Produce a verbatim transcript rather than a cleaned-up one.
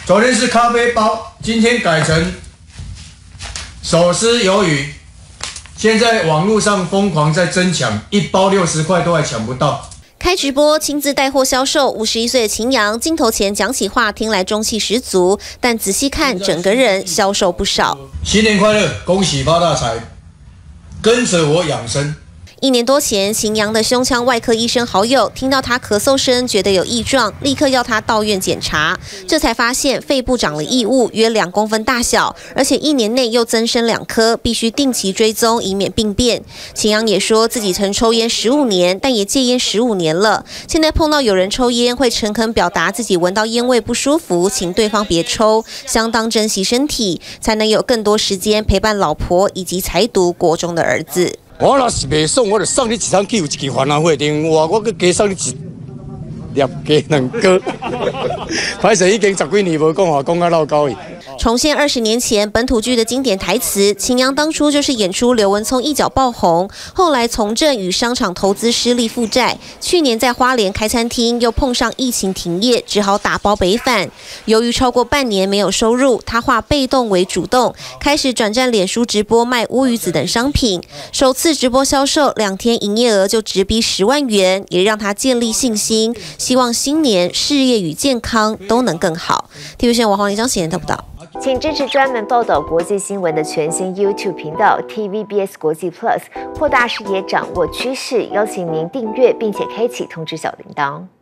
昨天是咖啡包，今天改成手撕鱿鱼。现在网络上疯狂在争抢，一包六十块都还抢不到。 开直播亲自带货销售，五十一岁的秦阳镜头前讲起话，听来中气十足，但仔细看，整个人消瘦不少。 新年快乐，恭喜发大财，跟着我养生。 一年多前，秦阳的胸腔外科医生好友听到他咳嗽声，觉得有异状，立刻要他到院检查，这才发现肺部长了异物，约两公分大小，而且一年内又增生两颗，必须定期追踪，以免病变。秦阳也说自己曾抽烟十五年，但也戒烟十五年了，现在碰到有人抽烟，会诚恳表达自己闻到烟味不舒服，请对方别抽，相当珍惜身体，才能有更多时间陪伴老婆以及才读国中的儿子。 我若是袂爽，我就送你一张去有一支烦恼会电话，我搁加送你一粒鸡两个。歹势已经十几年无讲话，讲到老高去。 重现二十年前本土剧的经典台词，秦阳当初就是演出刘文聪一脚爆红，后来从政与商场投资失利负债，去年在花莲开餐厅，又碰上疫情停业，只好打包北返。由于超过半年没有收入，他化被动为主动，开始转战脸书直播卖乌鱼子等商品，首次直播销售两天营业额就直逼十万元，也让他建立信心，希望新年事业与健康都能更好。T V B 新闻王黄林张显言得不到。 请支持专门报道国际新闻的全新 YouTube 频道 T V B S 国际 Plus， 扩大视野，掌握趋势。邀请您订阅并且开启通知小铃铛。